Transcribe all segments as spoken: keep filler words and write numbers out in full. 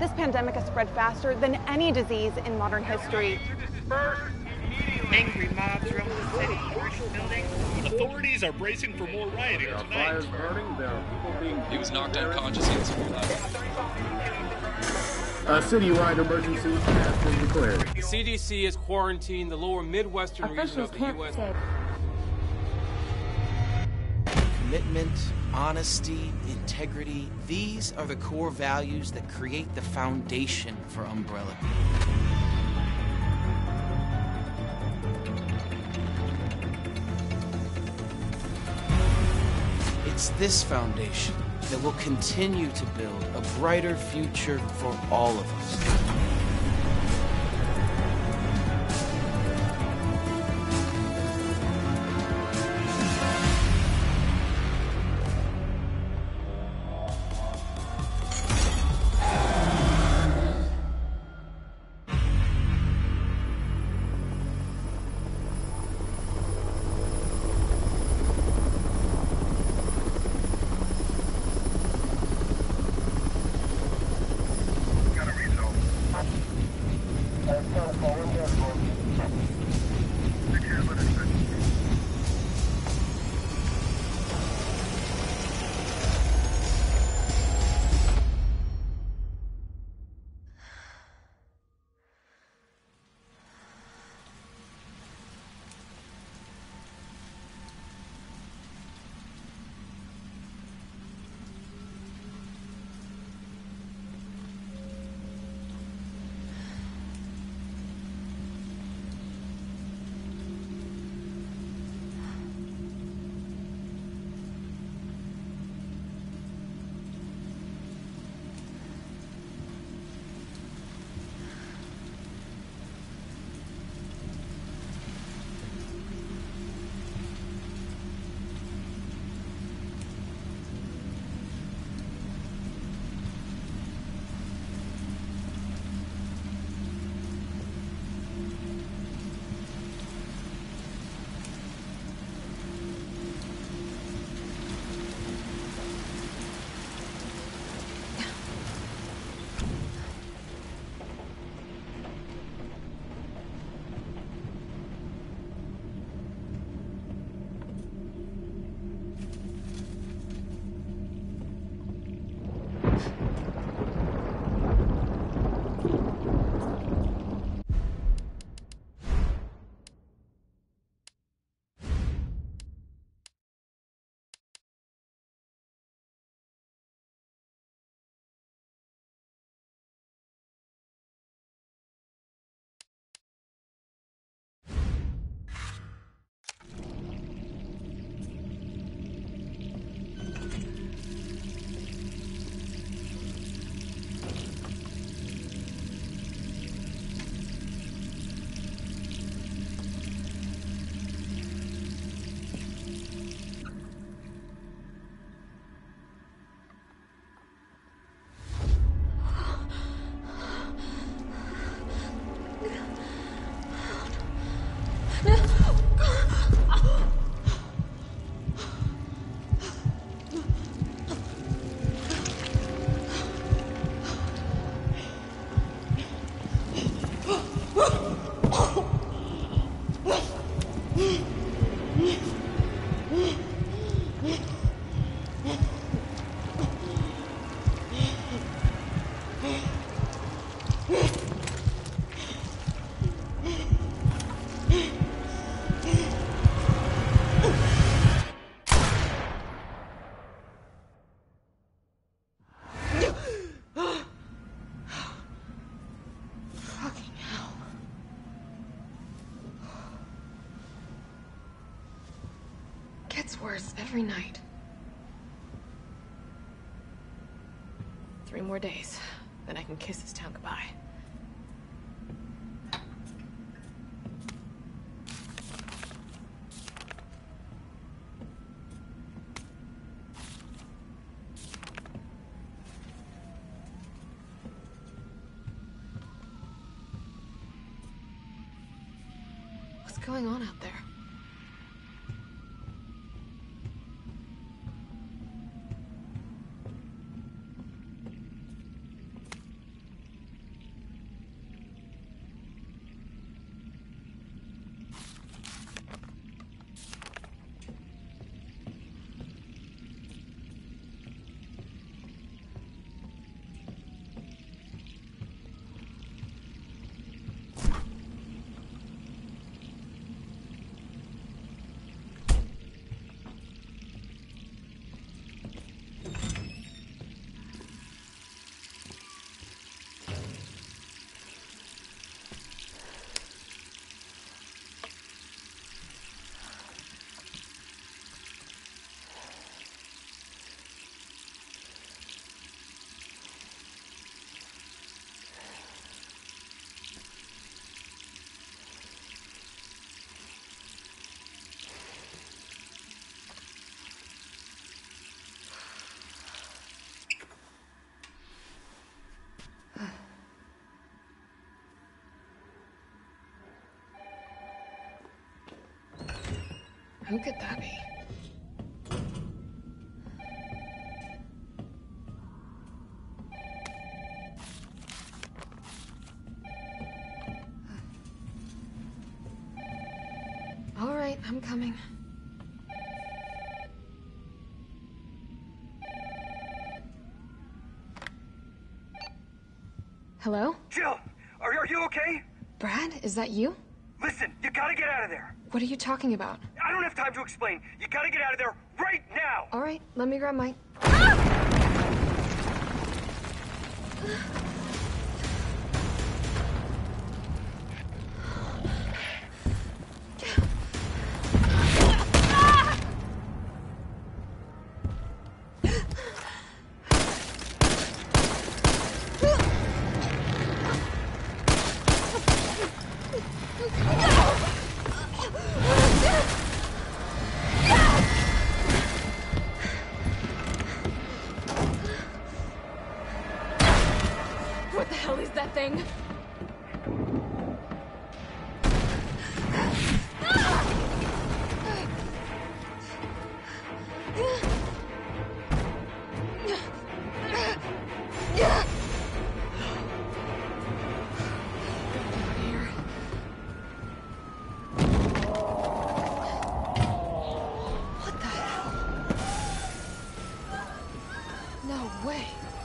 This pandemic has spread faster than any disease in modern history. Angry mobs roam the city, burning buildings. Authorities are bracing for more rioting There are tonight. fires burning. There are people being. He was knocked unconscious instantly. A citywide emergency has been declared. The C D C has quarantined the lower Midwestern region of the U S Commitment, honesty, integrity, these are the core values that create the foundation for Umbrella. It's this foundation that will continue to build a brighter future for all of us. Worse every night. Three more days, then I can kiss this town goodbye. What's going on out there? Who could that be? All right, I'm coming. Hello? Jill, are, are you okay? Brad, is that you? Listen, you gotta get out of there. What are you talking about? I don't have time to explain. You gotta get out of there right now. All right, let me grab my... What the hell is that thing? What the hell? No way.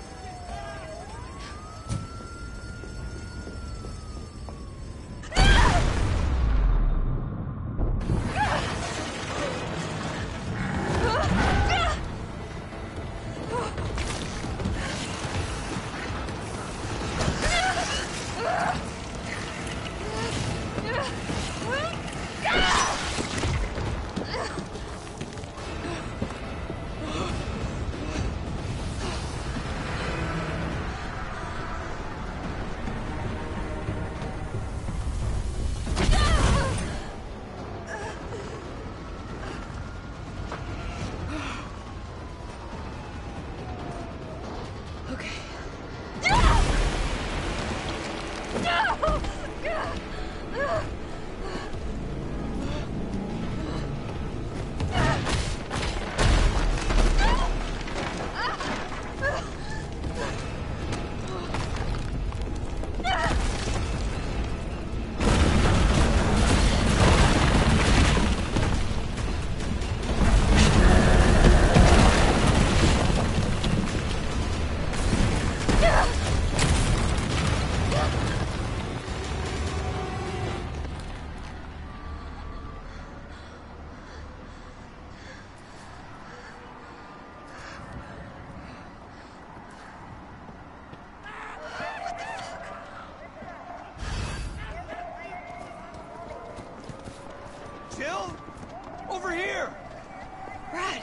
Jill? Over here! Brad!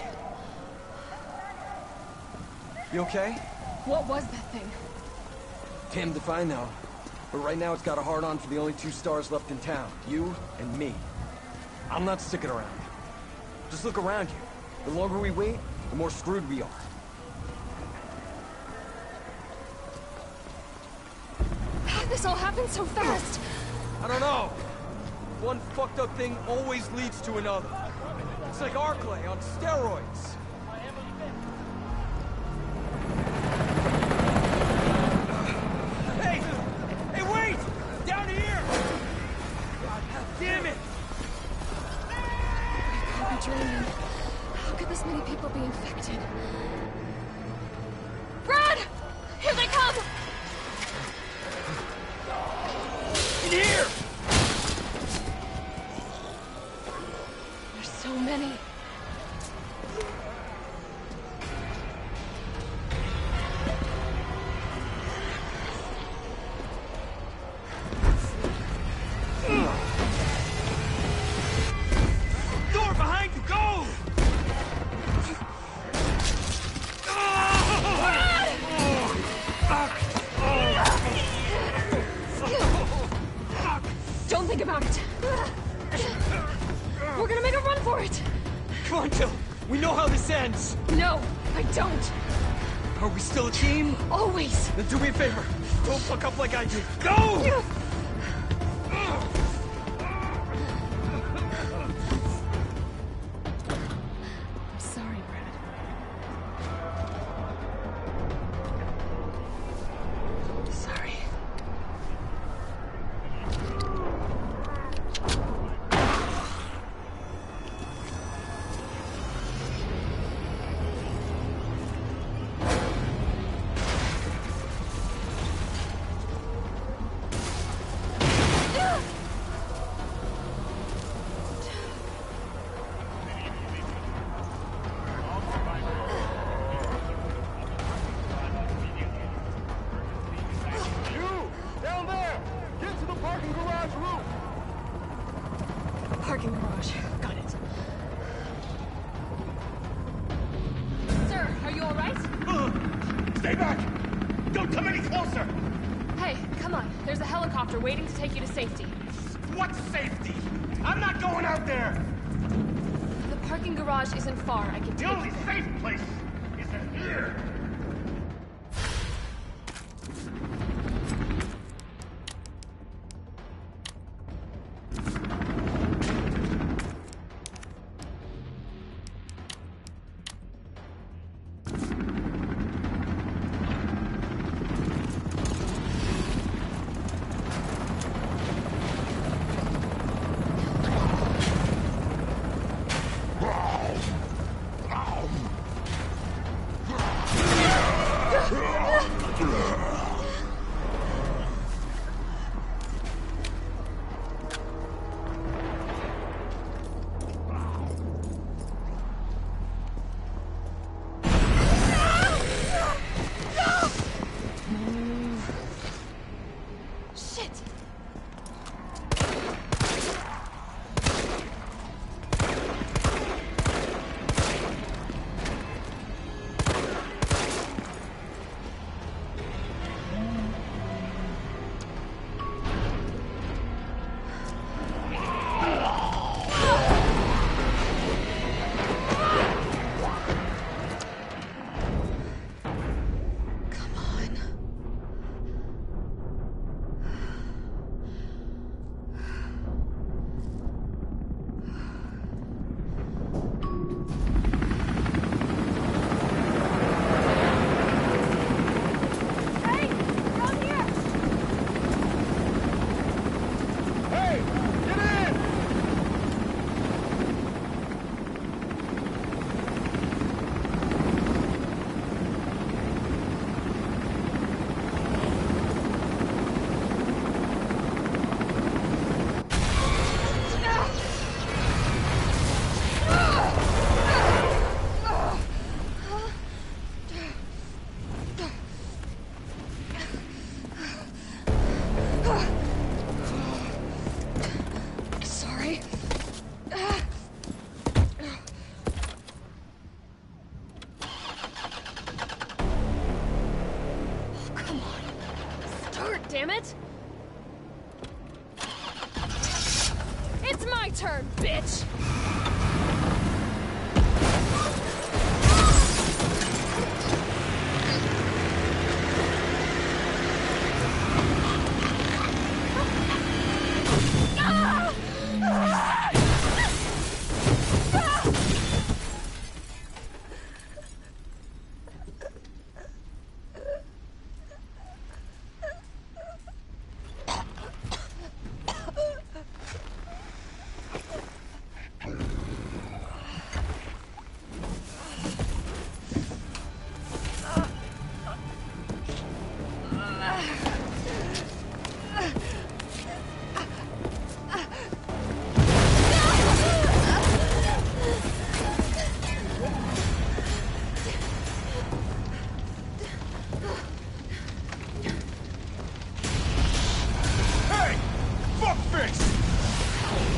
You okay? What was that thing? Damned if I know. But right now it's got a hard-on for the only two stars left in town. You and me. I'm not sticking around. Just look around you. The longer we wait, the more screwed we are. How did this all happen so fast? I don't know. One fucked up thing always leads to another. It's like Arklay on steroids. Hey! Hey, wait! Down here! God damn it! I can't be dreaming. How could this many people be infected? Brad! Here they come! In here! There's so many. Door behind you, go! Don't think about it. We're gonna make a run for it. Come on, Jill. We know how this ends. No, I don't. Are we still a team? Always. Then do me a favor. Don't fuck up like I did. Go! Parking garage. Got it. Sir, are you all right? Stay back! Don't come any closer! Hey, come on. There's a helicopter waiting to take you to safety. What safety? I'm not going out there! The parking garage isn't far. I can The take only you there. safe place is in here! Shit! Come on. Hey, down here! Hey! Get in! Sorry. Oh, come on. Start, damn it! It's my turn, bitch! Hey! Fuckface!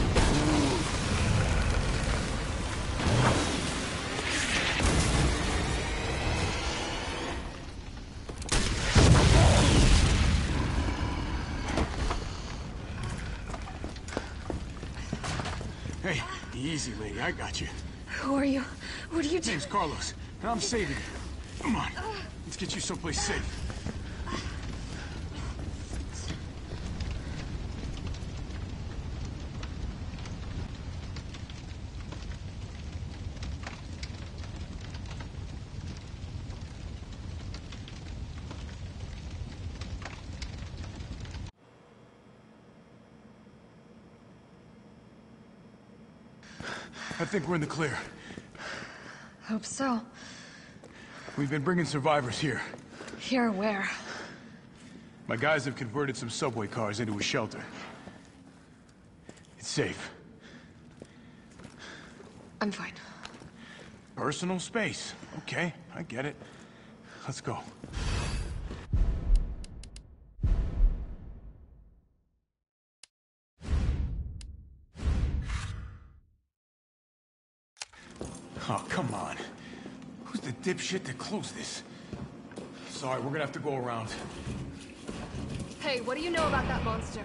Hey, easy, lady. I got you. Who are you? What are you doing? Name's Carlos, and I'm saving you. Come on. Let's get you someplace safe. I think we're in the clear. Hope so. We've been bringing survivors here. Here where? My guys have converted some subway cars into a shelter. It's safe. I'm fine. Personal space. Okay, I get it. Let's go. Oh, come on. Who's the dipshit that closed this? Sorry, we're gonna have to go around. Hey, what do you know about that monster?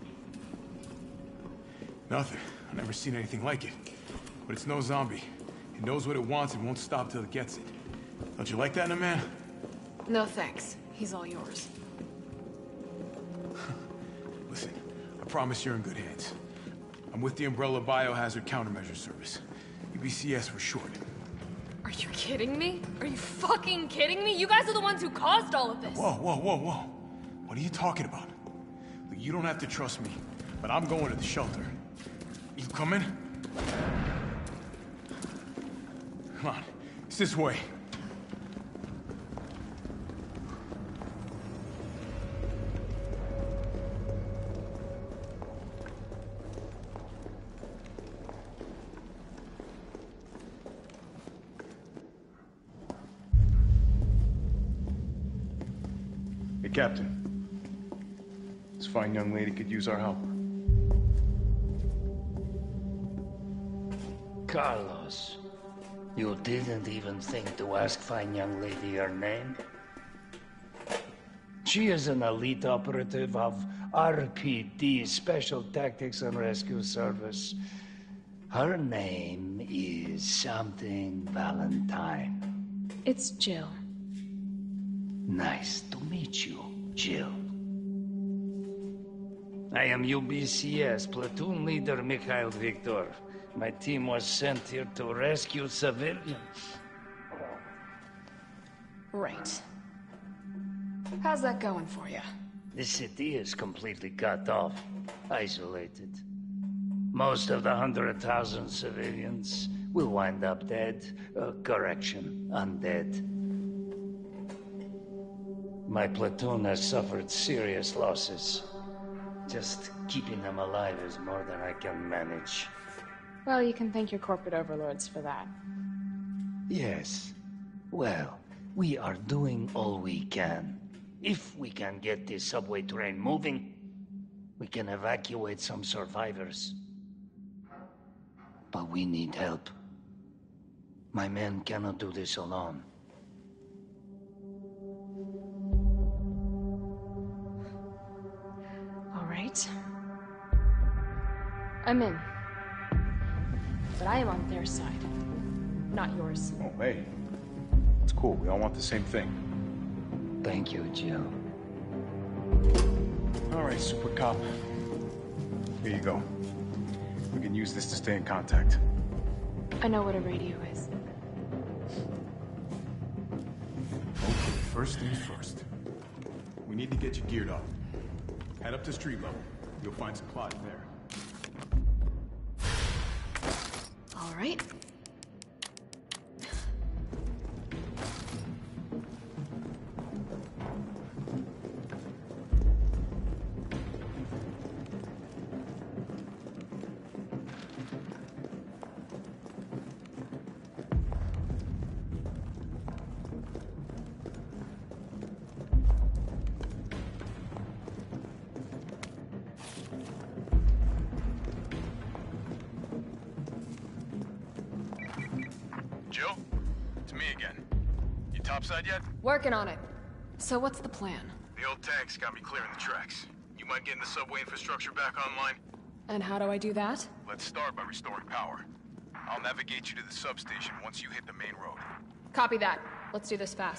Nothing. I've never seen anything like it. But it's no zombie. It knows what it wants and won't stop till it gets it. Don't you like that in a man? No thanks. He's all yours. Listen, I promise you're in good hands. I'm with the Umbrella Biohazard Countermeasure Service. U B C S for short. Are you kidding me? Are you fucking kidding me? You guys are the ones who caused all of this. Whoa, whoa, whoa, whoa. What are you talking about? Look, you don't have to trust me, but I'm going to the shelter. You coming? Come on, it's this way. Hey, Captain. This fine young lady could use our help. Carlos, you didn't even think to ask fine young lady her name? She is an elite operative of R P D, Special Tactics and Rescue Service. Her name is something Valentine. It's Jill. Nice to meet you, Jill. I am U B C S Platoon Leader Mikhail Viktor. My team was sent here to rescue civilians. Right. How's that going for you? The city is completely cut off, isolated. Most of the hundred thousand civilians will wind up dead. Uh, correction, undead. My platoon has suffered serious losses. Just keeping them alive is more than I can manage. Well, you can thank your corporate overlords for that. Yes. Well, we are doing all we can. If we can get this subway train moving, we can evacuate some survivors. But we need help. My men cannot do this alone. All right. I'm in. But I am on their side, not yours. Oh, hey. It's cool. We all want the same thing. Thank you, Jill. All right, Super Cop. Here you go. We can use this to stay in contact. I know what a radio is. Okay, first things first. We need to get you geared up. Head up to street level. You'll find supplies there. All right. Jill? It's me again. You topside yet? Working on it. So what's the plan? The old tanks got me clearing the tracks. You mind getting the subway infrastructure back online? And how do I do that? Let's start by restoring power. I'll navigate you to the substation once you hit the main road. Copy that. Let's do this fast.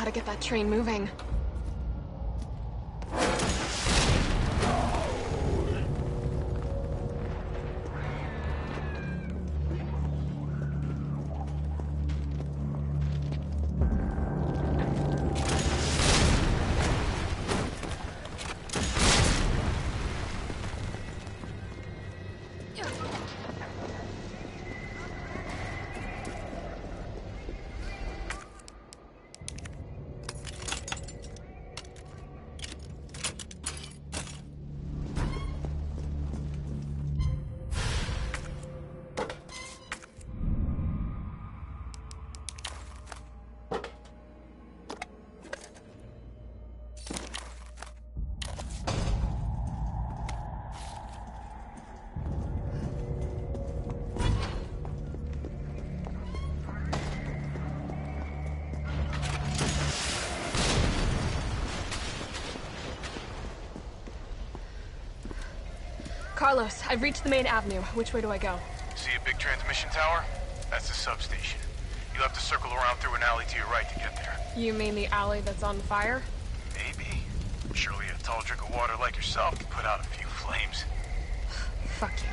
gotta get that train moving. Carlos, I've reached the main avenue. Which way do I go? See a big transmission tower? That's the substation. You'll have to circle around through an alley to your right to get there. You mean the alley that's on fire? Maybe. Surely a tall drink of water like yourself can put out a few flames. Fuck you.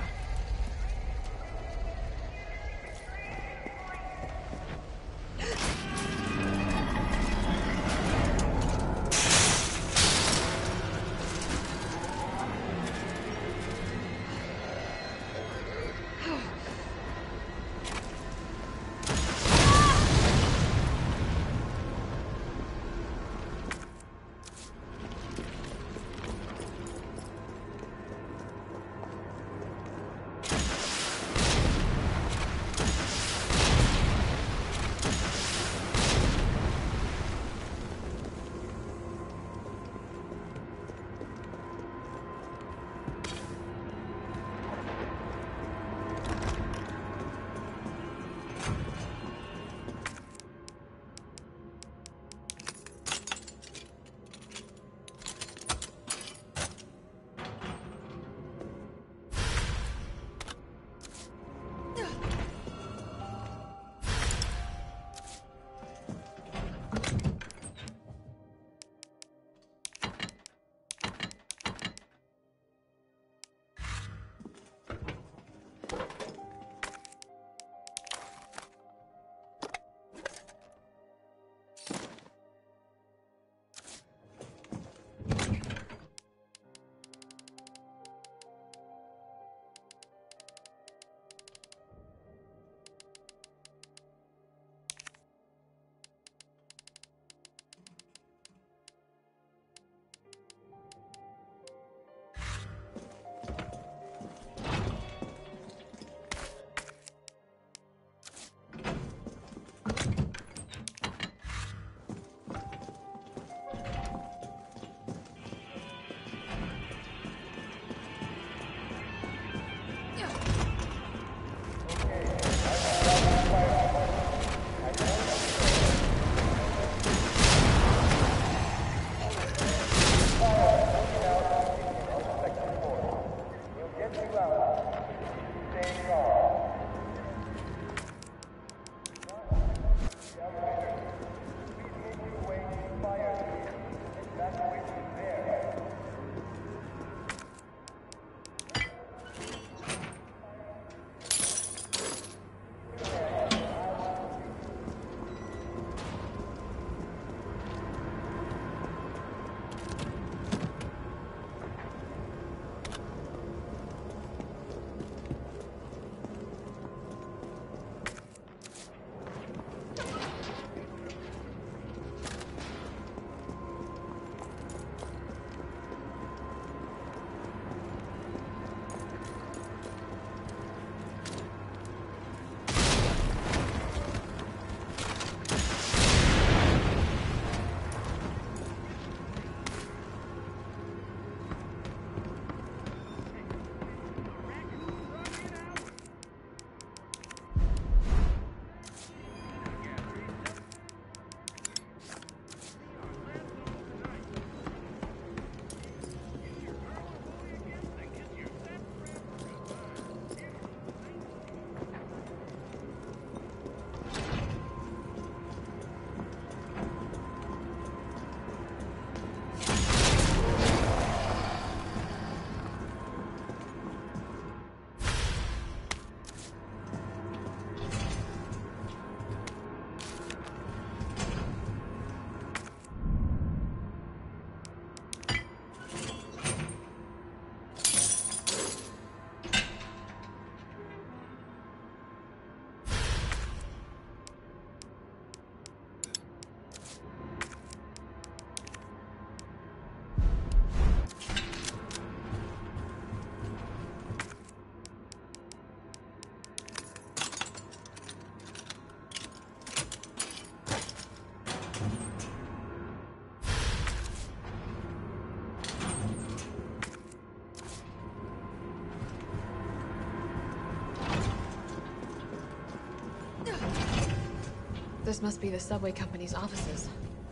This must be the subway company's offices.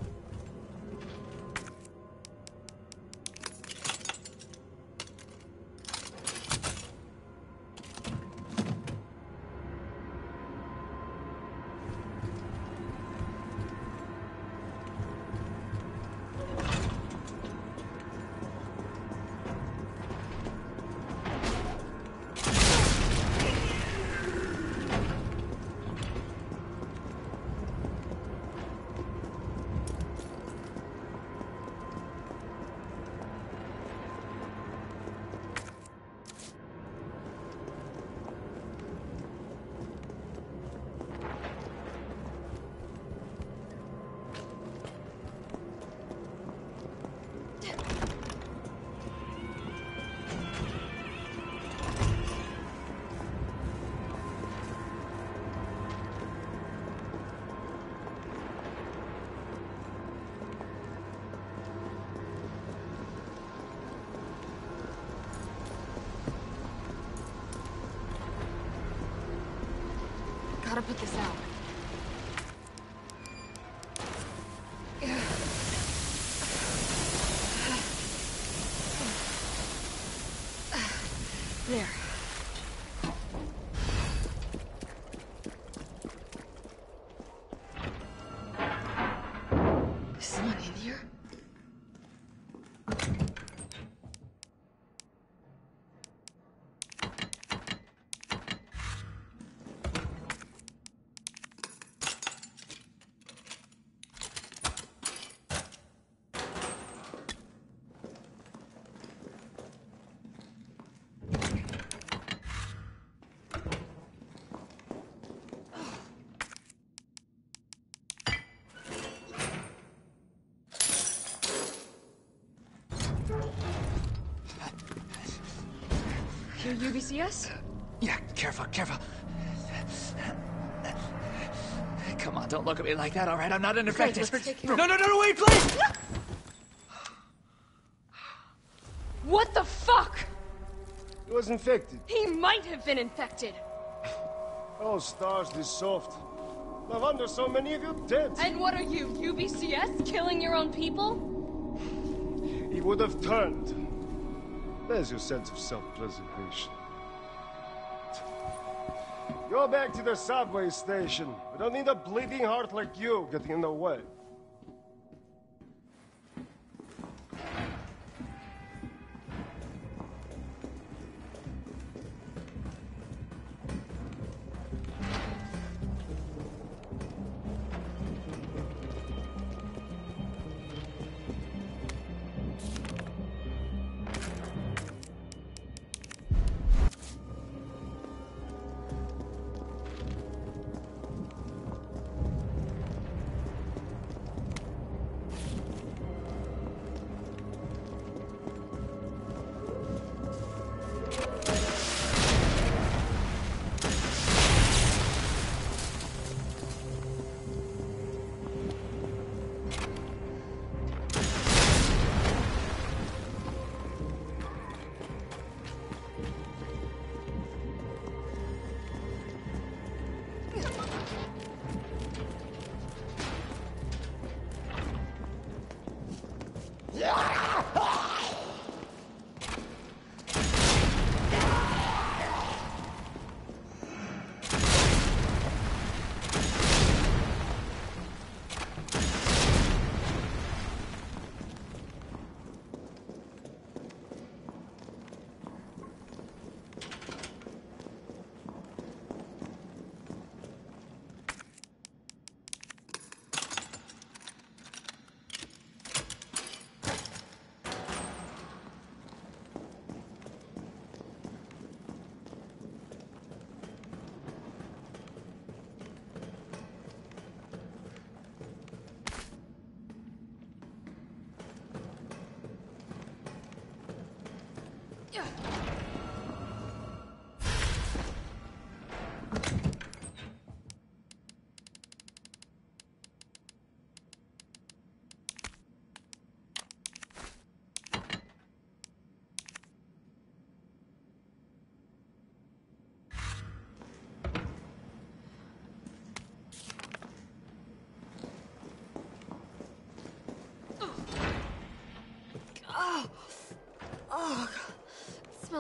Gotta put this out. There. Is someone in here? You're U B C S? Yeah, careful, careful. Come on, don't look at me like that, all right? I'm not an infected. No, no, no, no, wait, please! What the fuck? He was infected. He might have been infected. Oh, stars, this soft. No wonder so many of you dead. And what are you, U B C S? Killing your own people? He would have turned. There's your sense of self-preservation. Go back to the subway station. We don't need a bleeding heart like you getting in the way.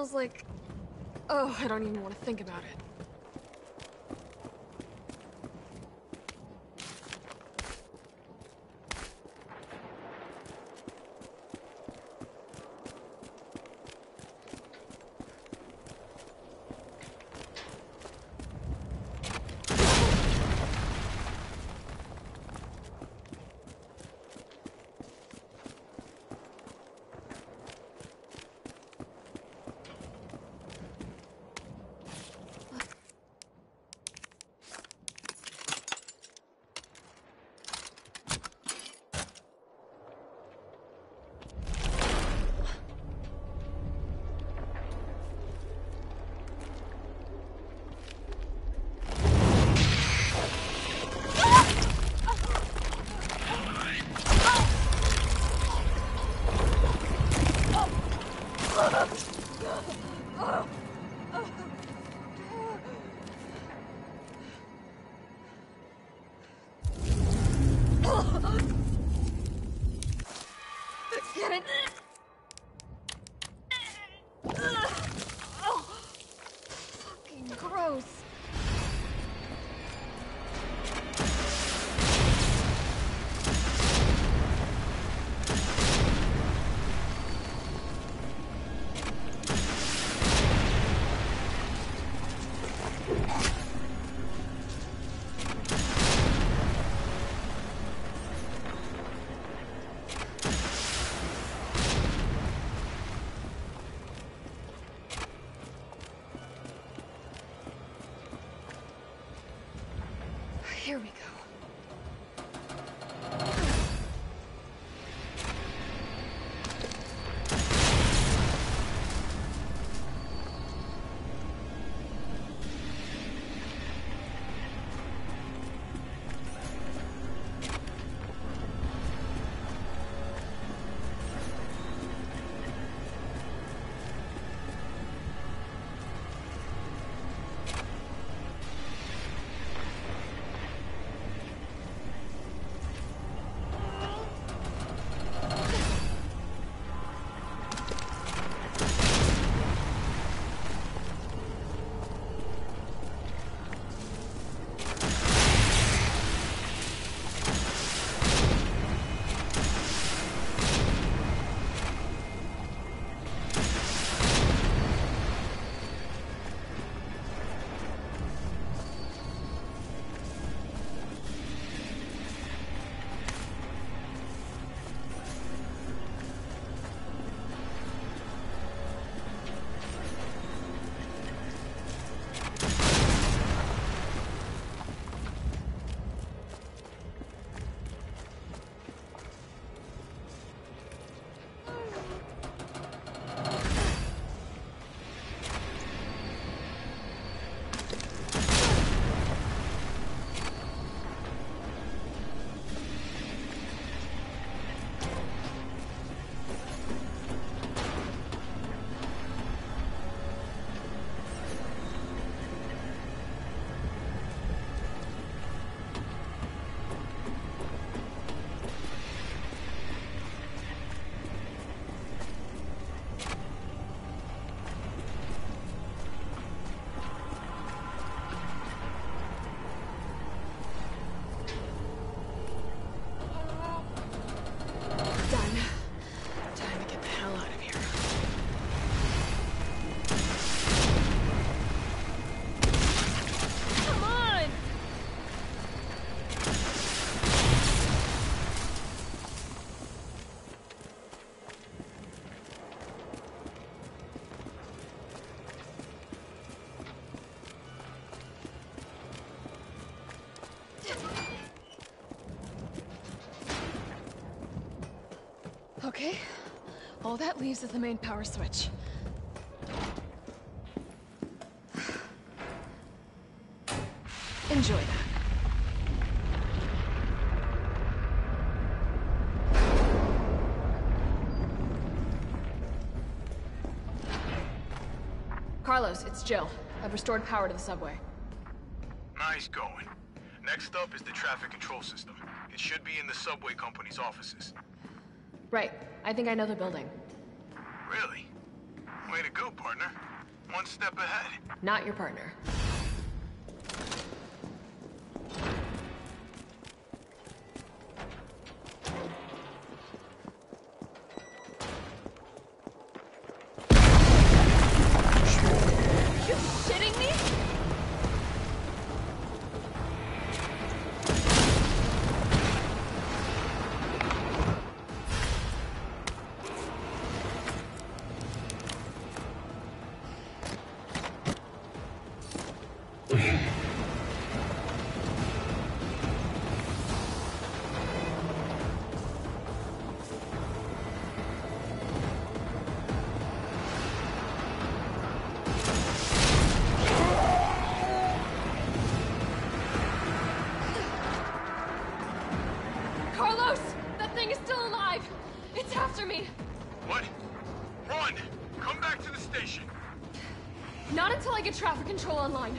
smells like... Oh, I don't even want to think about it. Get it? Oh, fucking gross. Here we go. Okay, all that leaves is the main power switch. Enjoy that. Carlos, it's Jill. I've restored power to the subway. Nice going. Next up is the traffic control system. It should be in the subway company's offices. Right. I think I know the building. Really? Way to go, partner. One step ahead. Not your partner. Are you shitting me? Carlos! That thing is still alive! It's after me! What? Run! Come back to the station. Not until I get traffic control online.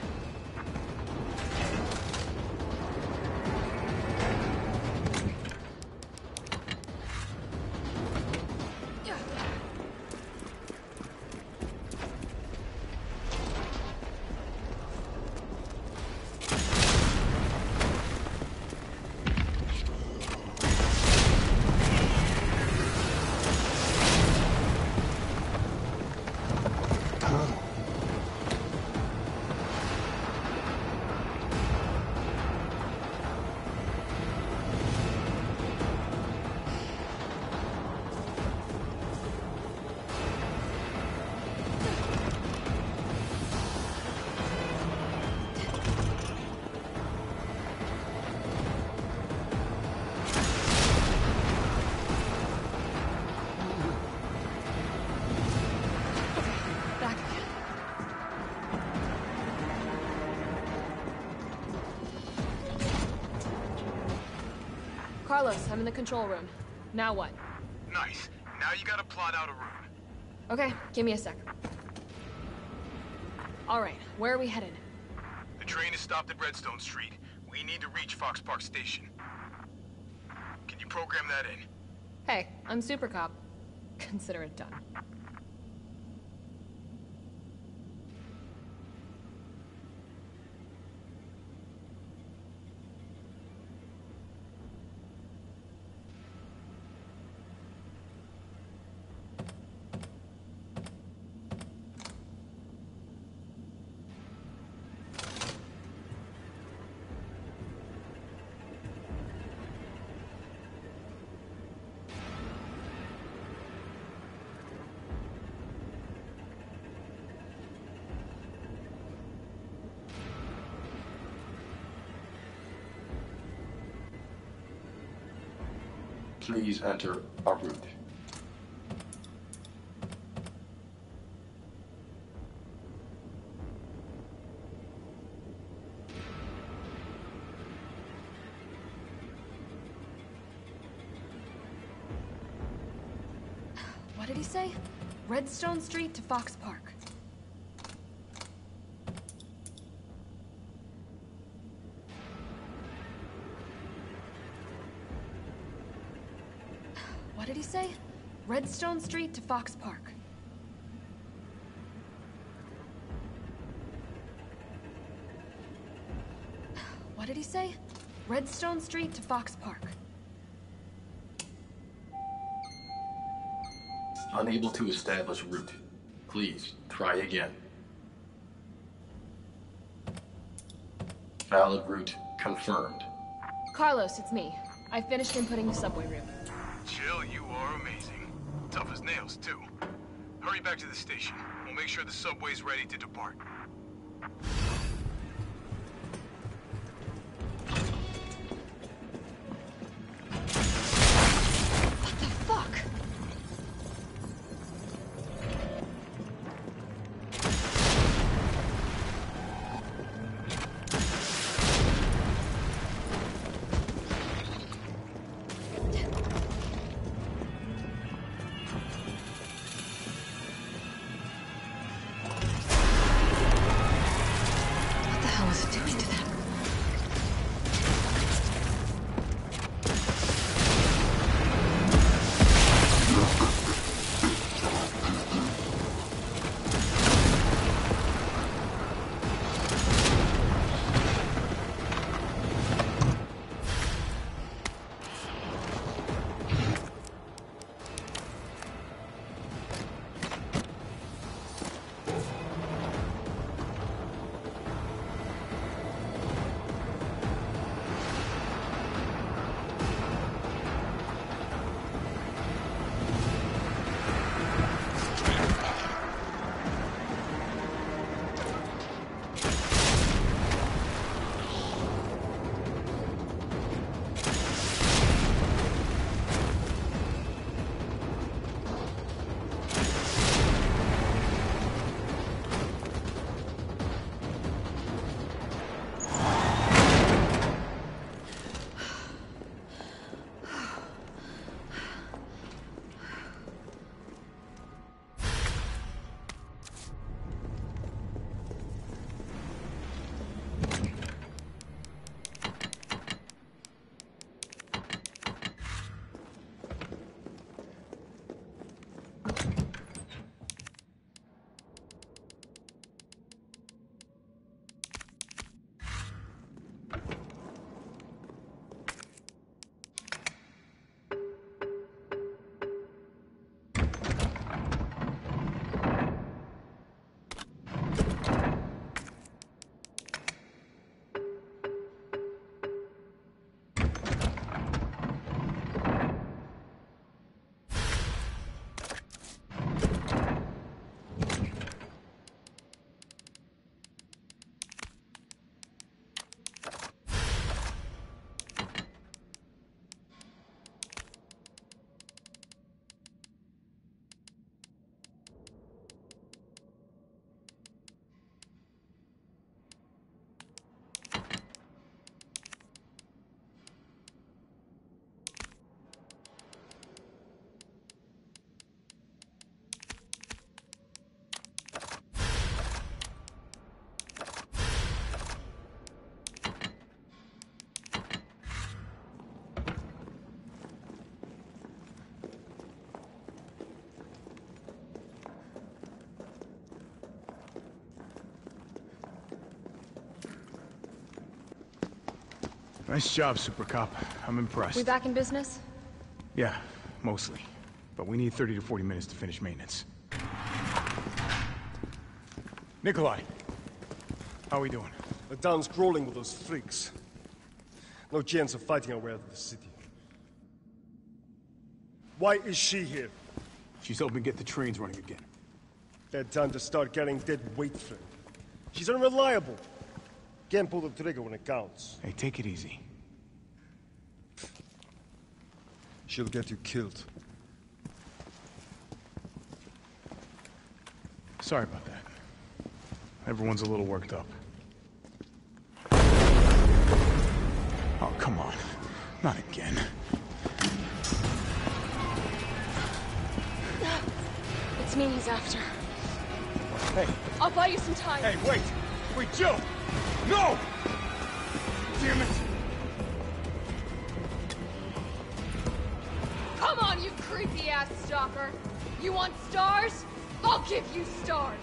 Carlos, I'm in the control room. Now what? Nice. Now you gotta plot out a route. Okay, give me a sec. All right, where are we headed? The train is stopped at Redstone Street. We need to reach Fox Park Station. Can you program that in? Hey, I'm Super Cop. Consider it done. Please enter our route. What did he say? Redstone Street to Fox Park. What did he say? Redstone Street to Fox Park. What did he say? Redstone Street to Fox Park. Unable to establish route. Please try again. Valid route confirmed. Carlos, it's me. I finished inputting the subway route. Jill, you are amazing. Tough as nails, too. Hurry back to the station. We'll make sure the subway's ready to depart. What the fuck? Nice job, Super Cop. I'm impressed. We back in business? Yeah, mostly. But we need thirty to forty minutes to finish maintenance. Nikolai, how are we doing? The town's crawling with those freaks. No chance of fighting our way out of the city. Why is she here? She's helping get the trains running again. Bad time to start carrying dead weight, friend. She's unreliable. Can't pull the trigger when it counts. Hey, take it easy. She'll get you killed. Sorry about that. Everyone's a little worked up. Oh, come on. Not again. It's me he's after. Hey. I'll buy you some time. Hey, wait! Wait, Jill! No! Damn it! Come on, you creepy-ass stalker! You want stars? I'll give you stars!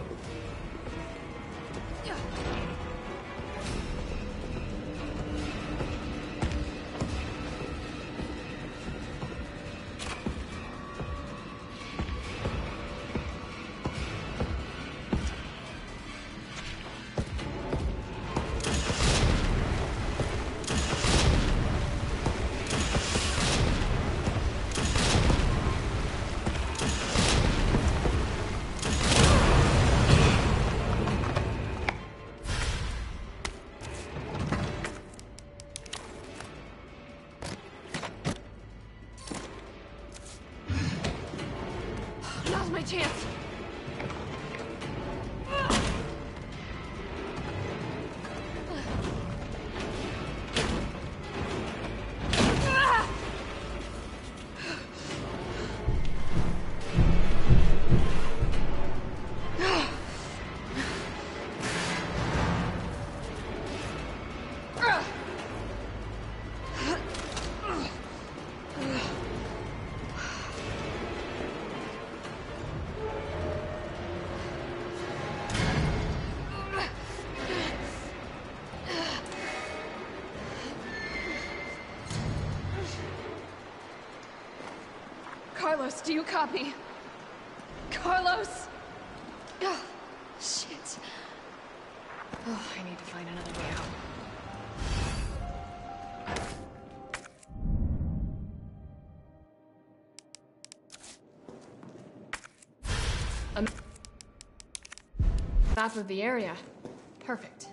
Now's my chance. Carlos, do you copy? Carlos! Oh, shit. Oh, I need to find another way out. A map of the area. Perfect.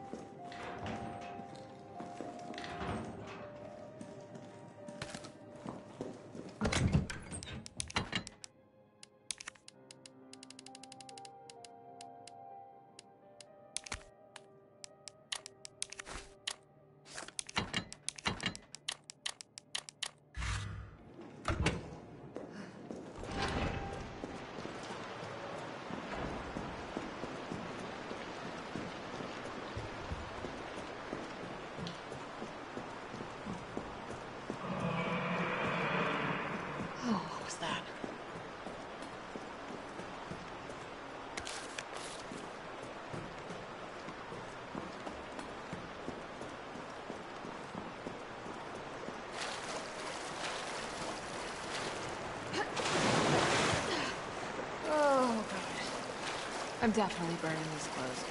I'm definitely burning these clothes.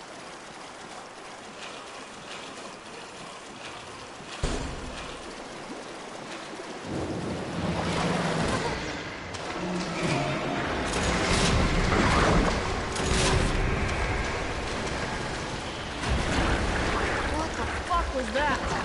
What the fuck was that?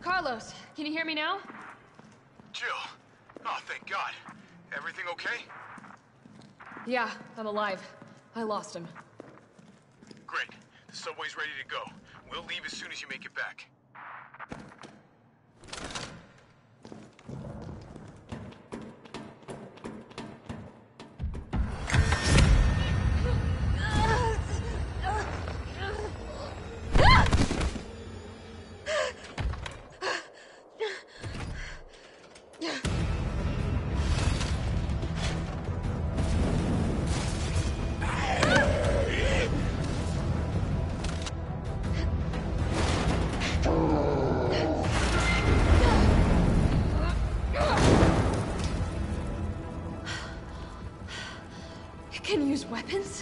Carlos, can you hear me now? Jill! Oh, thank God. Everything okay? Yeah, I'm alive. I lost him. Great. The subway's ready to go. We'll leave as soon as you make it back. Can use weapons?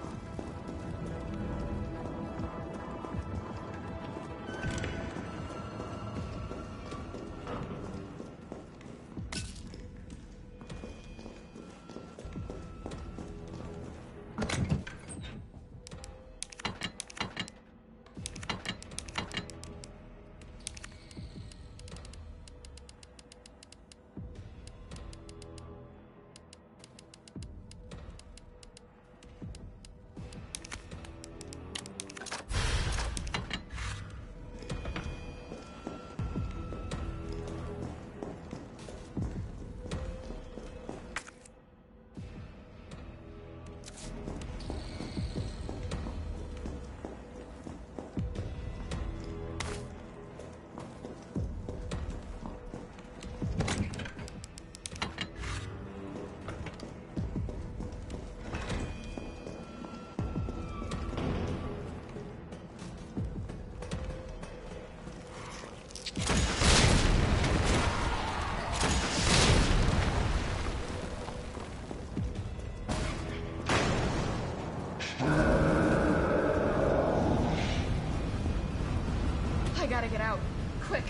I gotta get out. Quick.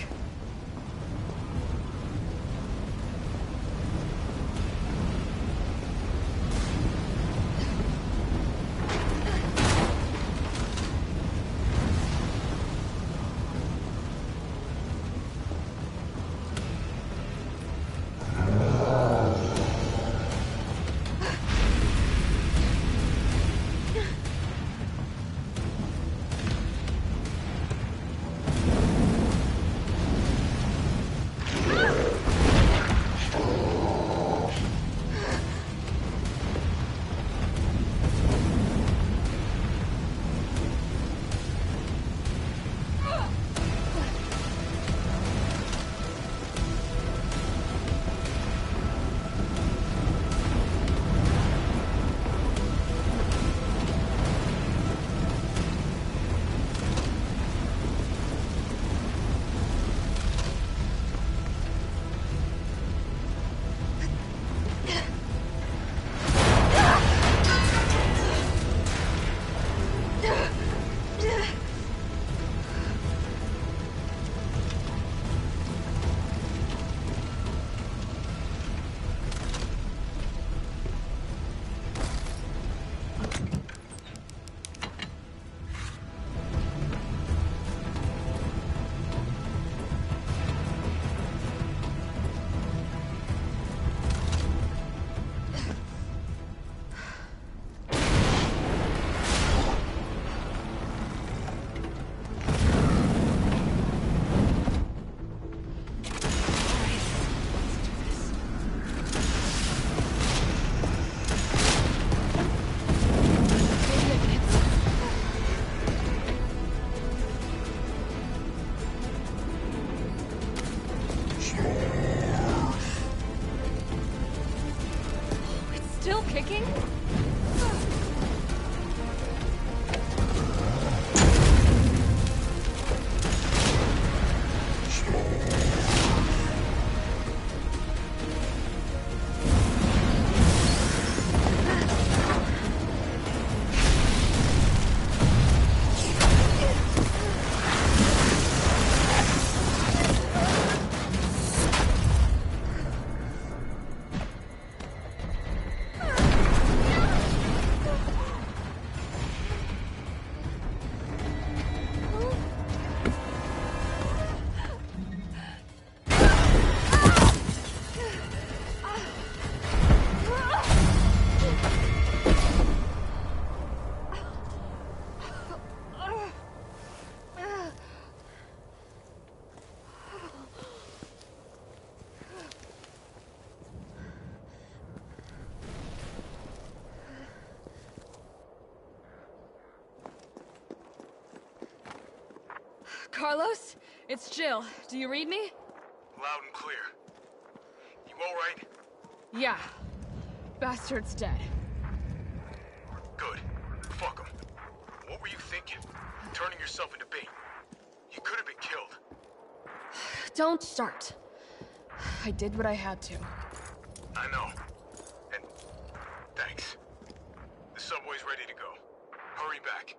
Carlos, it's Jill. Do you read me? Loud and clear. You all right? Yeah. Bastard's dead. Good. Fuck him. What were you thinking? Turning yourself into bait. You could have been killed. Don't start. I did what I had to. I know. And thanks. The subway's ready to go. Hurry back.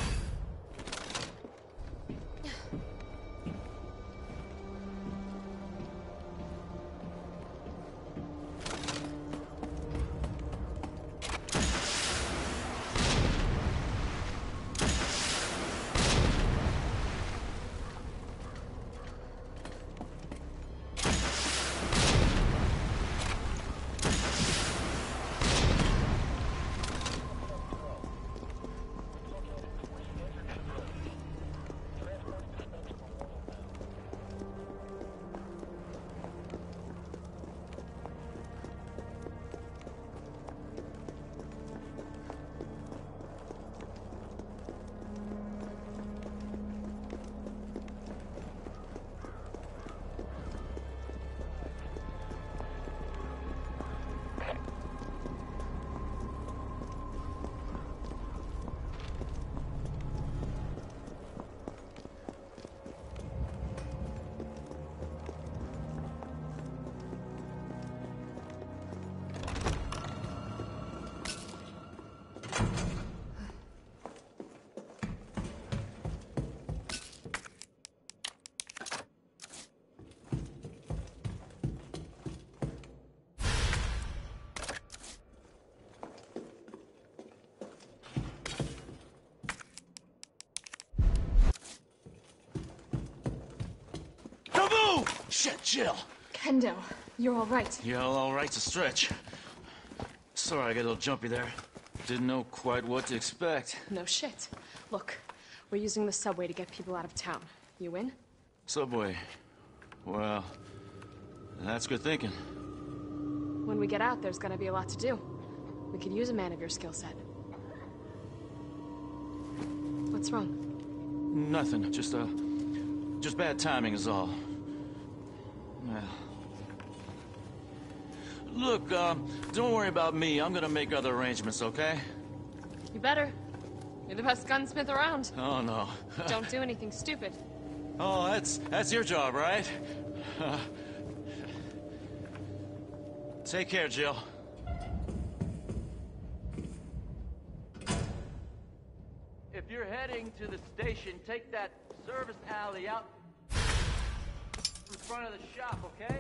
Shit, Jill! Kendo, you're all right. Yeah, all right's a stretch. Sorry I got a little jumpy there. Didn't know quite what to expect. No shit. Look, we're using the subway to get people out of town. You in? Subway. Well, that's good thinking. When we get out, there's gonna be a lot to do. We could use a man of your skill set. What's wrong? Nothing. Just, uh... just bad timing is all. Well... Look, um, don't worry about me. I'm gonna make other arrangements, okay? You better. You're the best gunsmith around. Oh, no. Don't do anything stupid. Oh, that's... that's your job, right? Uh, take care, Jill. If you're heading to the station, take that service alley out in front of the shop, okay?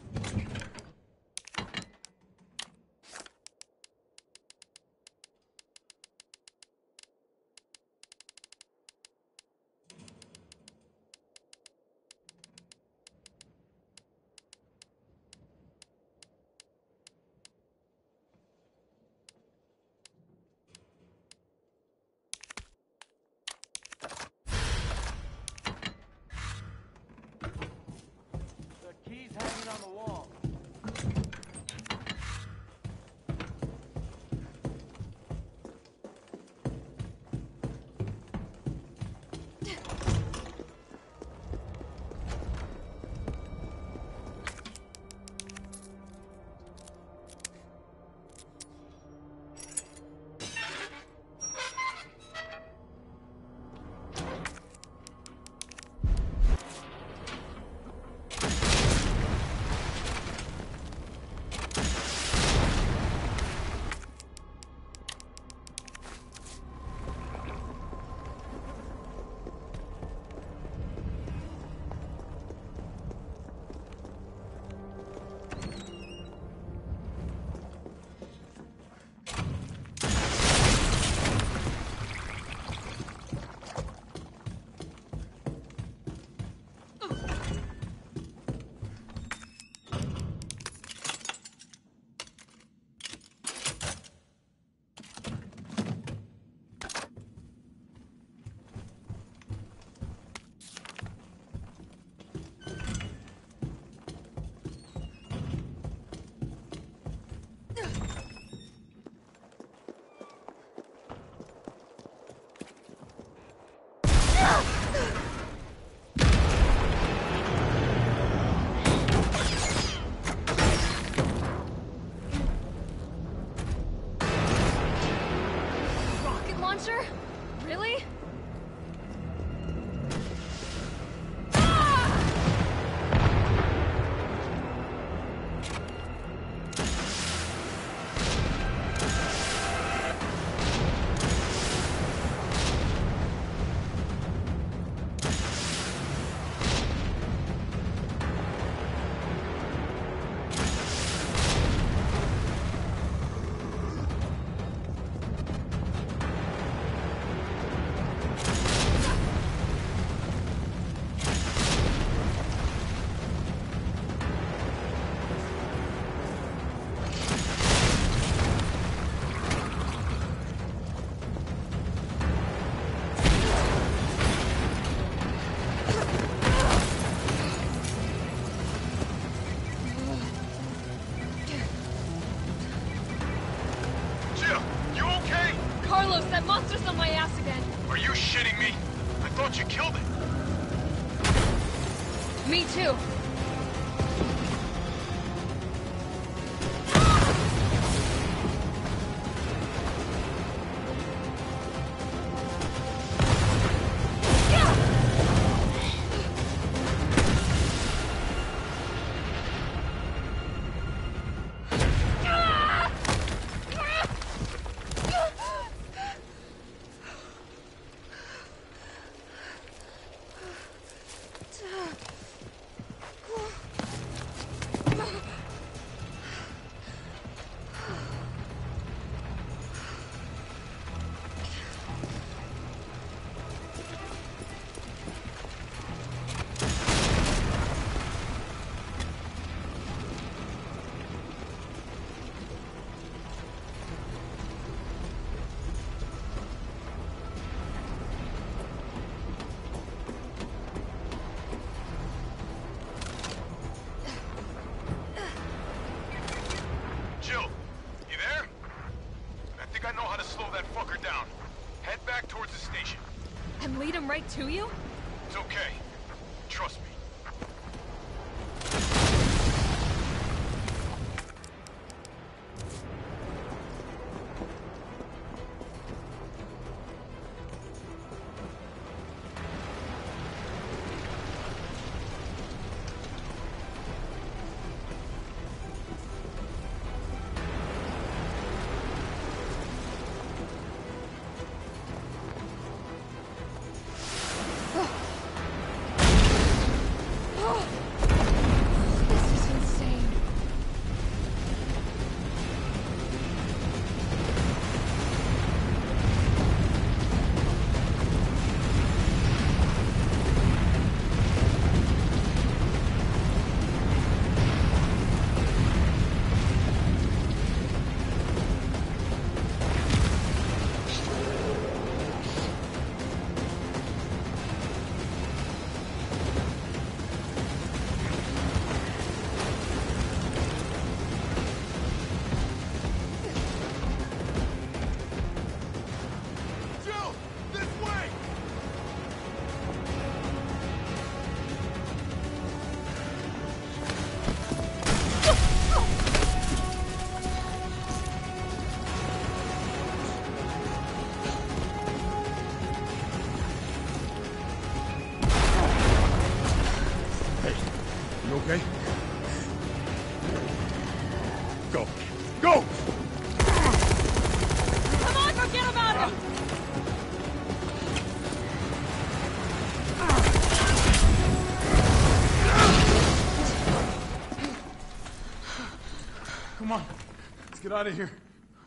Keys hanging on the wall. launcher? Really? That monster's on my ass again. Are you shitting me? I thought you killed it. Me too. Lead him right to you? It's okay. Trust me. Okay? Go. Go! Come on, forget about him! Come on. Let's get out of here.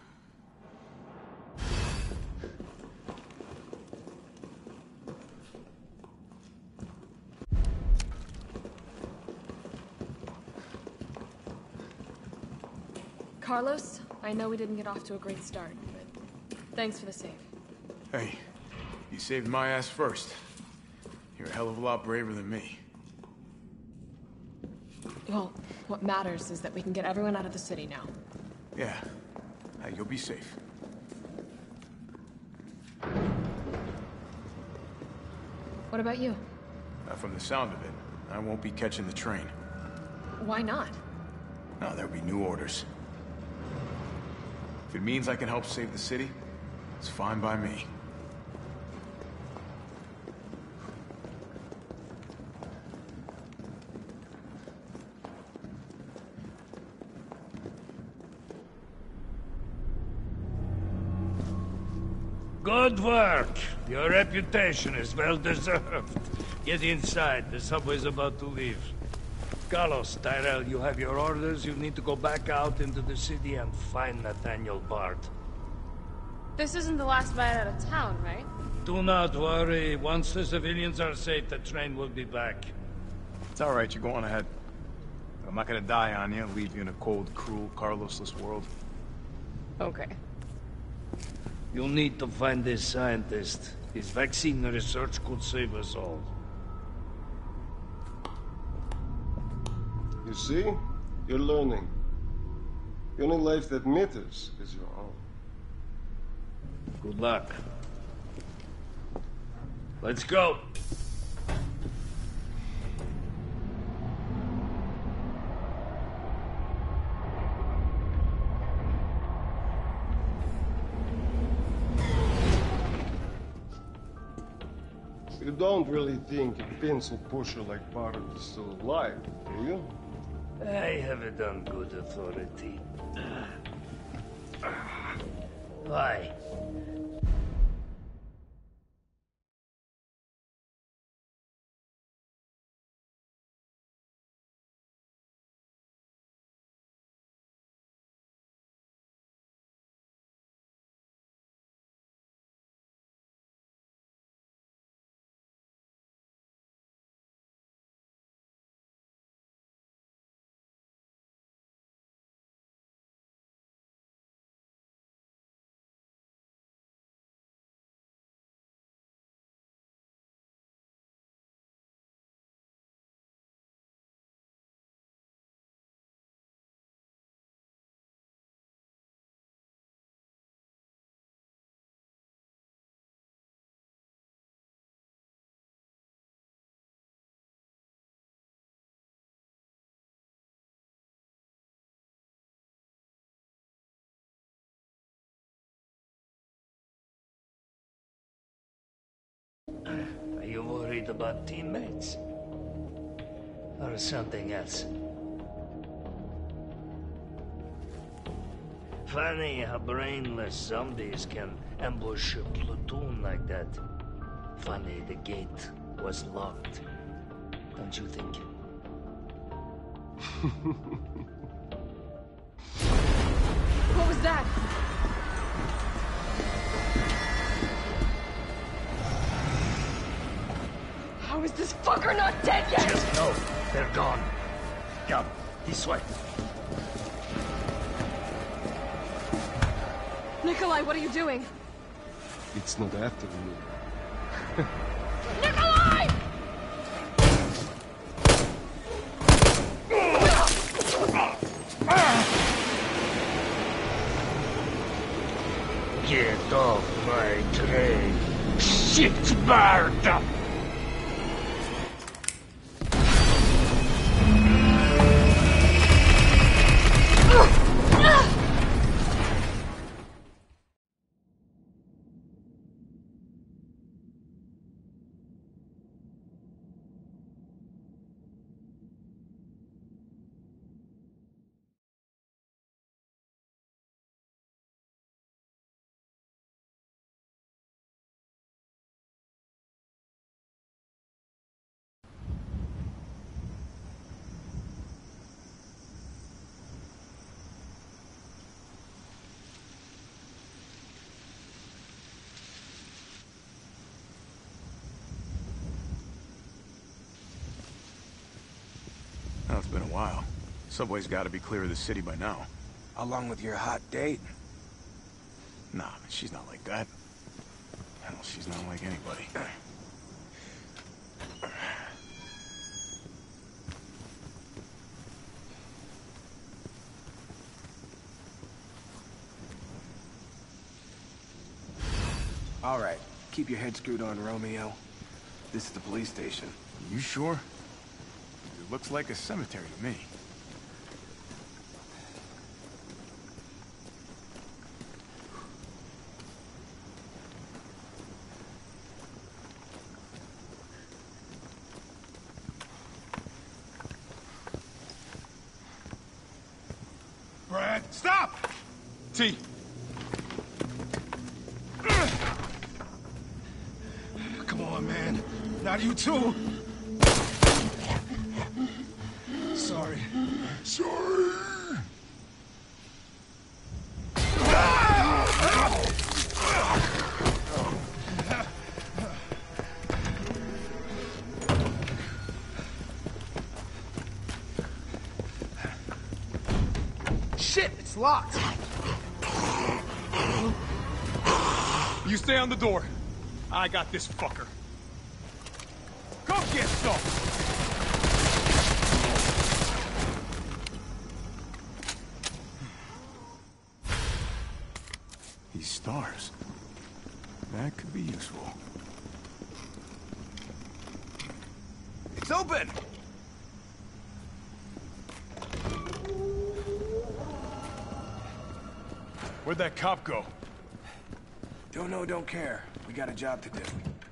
Carlos, I know we didn't get off to a great start, but thanks for the save. Hey, you saved my ass first. You're a hell of a lot braver than me. Well, what matters is that we can get everyone out of the city now. Yeah. Hey, you'll be safe. What about you? Uh, from the sound of it, I won't be catching the train. Why not? No, there'll be new orders. If it means I can help save the city, it's fine by me. Good work. Your reputation is well deserved. Get inside. The subway's about to leave. Carlos, Tyrell, you have your orders. You need to go back out into the city and find Nathaniel Bard. This isn't the last ride out of town, right? Do not worry. Once the civilians are safe, the train will be back. It's all right. You're going ahead. I'm not gonna die on you, leave you in a cold, cruel, Carlosless world. Okay. You'll need to find this scientist. His vaccine research could save us all. You see? You're learning. The only life that matters is your own. Good luck. Let's go. You don't really think a pencil pusher like Bard is still alive, do you? I have it on good authority. Why? Are you worried about teammates? Or something else? Funny how brainless zombies can ambush a platoon like that. Funny the gate was locked. Don't you think? What was that? How is this fucker not dead yet? Just know they're gone. Come, this way. Nikolai, what are you doing? It's not after you. Nikolai! Get off my train, shit bird! Well, it's been a while. Subway's got to be clear of the city by now. Along with your hot date? Nah, man, she's not like that. Hell, she's not like anybody. All right, keep your head screwed on, Romeo. This is the police station. You sure? It looks like a cemetery to me. Brad, stop! T. on, man. Not you too. Sorry. Sorry. Shit, it's locked. You stay on the door. I got this fucker. Come get some! These stars. That could be useful. It's open! Where'd that cop go? Don't know, don't care. We got a job to do.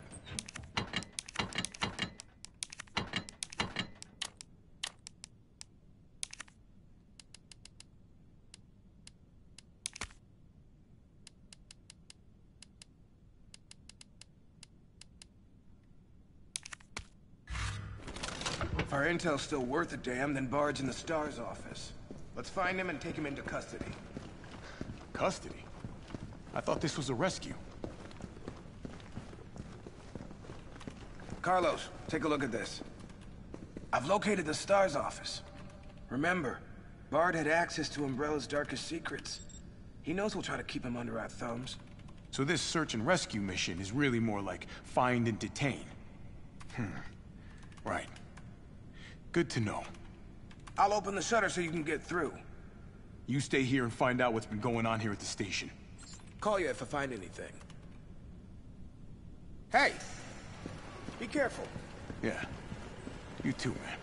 If our intel's still worth a damn, then Bard's in the STARS office. Let's find him and take him into custody. Custody? I thought this was a rescue. Carlos, take a look at this. I've located the STARS office. Remember, Bard had access to Umbrella's darkest secrets. He knows we'll try to keep him under our thumbs. So this search and rescue mission is really more like find and detain. Hmm. Right. Good to know. I'll open the shutter so you can get through. You stay here and find out what's been going on here at the station. Call you if I find anything. Hey! Be careful. Yeah. You too, man.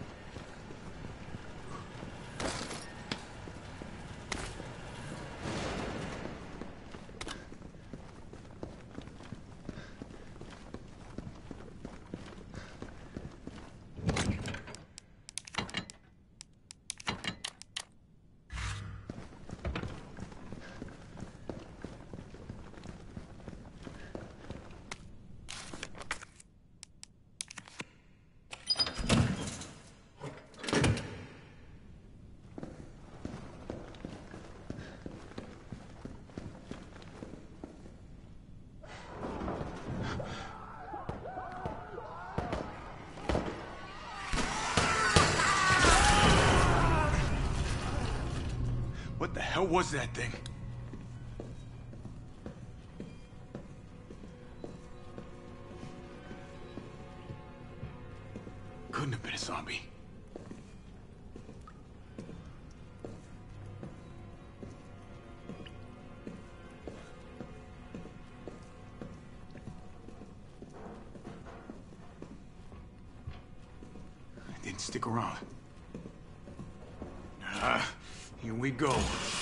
What the hell was that thing? Couldn't have been a zombie. It didn't stick around. Ah. Here we go.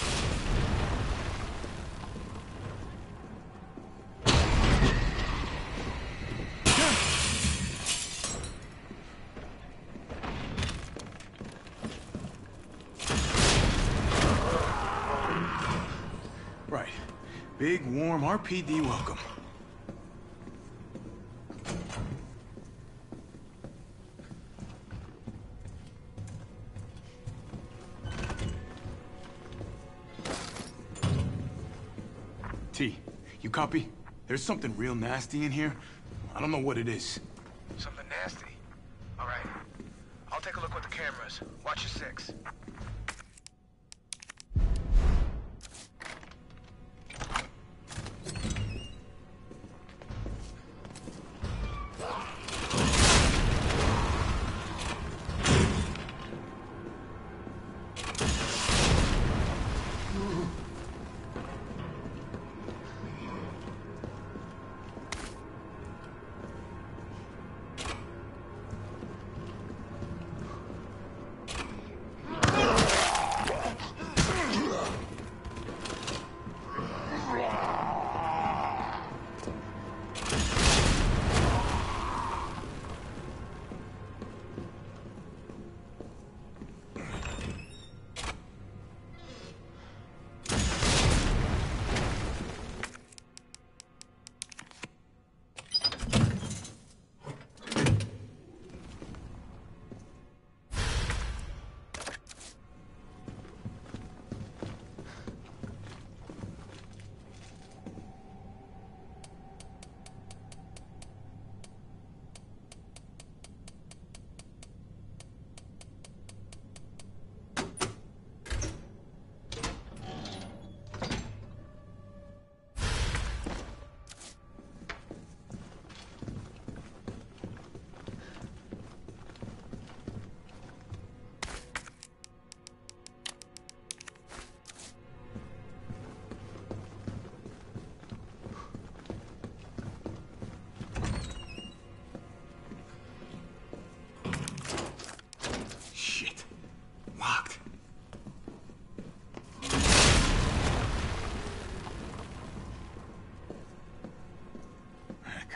Right. Big, warm R P D welcome. T, you copy? There's something real nasty in here. I don't know what it is. Something nasty? All right. I'll take a look with the cameras. Watch your six.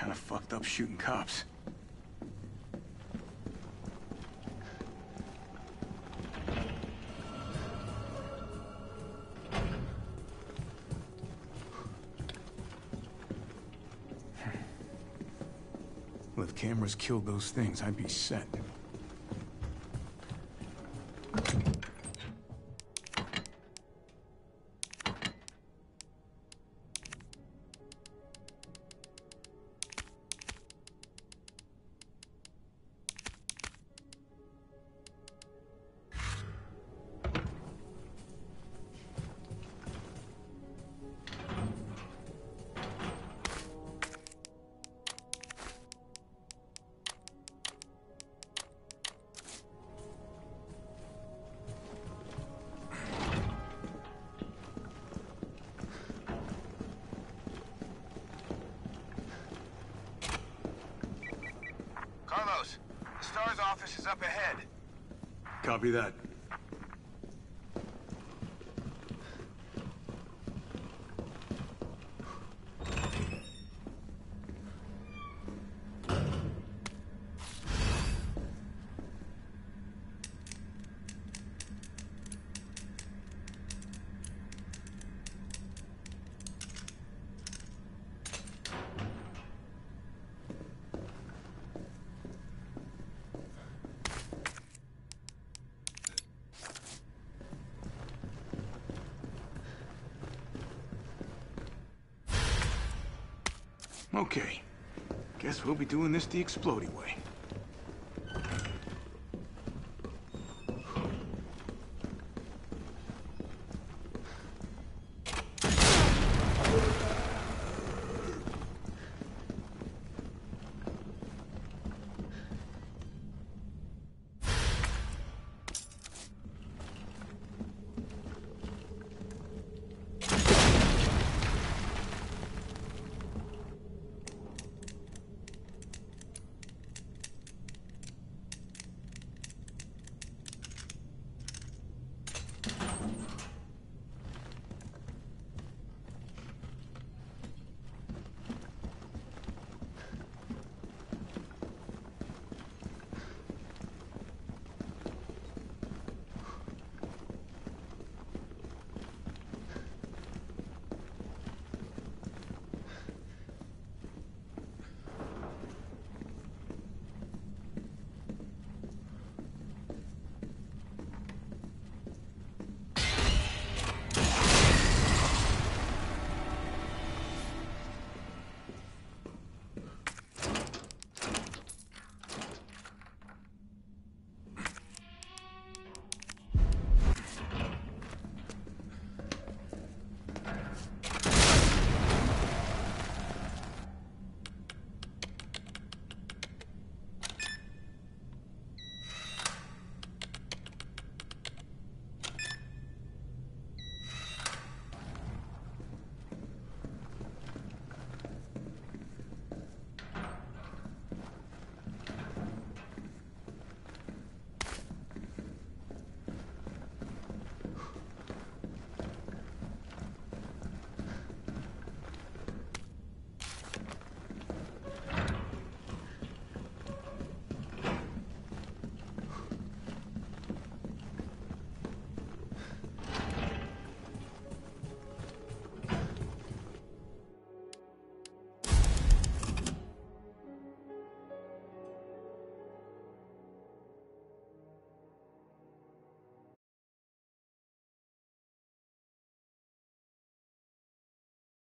Kind of fucked up shooting cops. Well, if cameras killed those things, I'd be set. Carlos, the STARS office is up ahead. Copy that. Okay. Guess we'll be doing this the exploding way.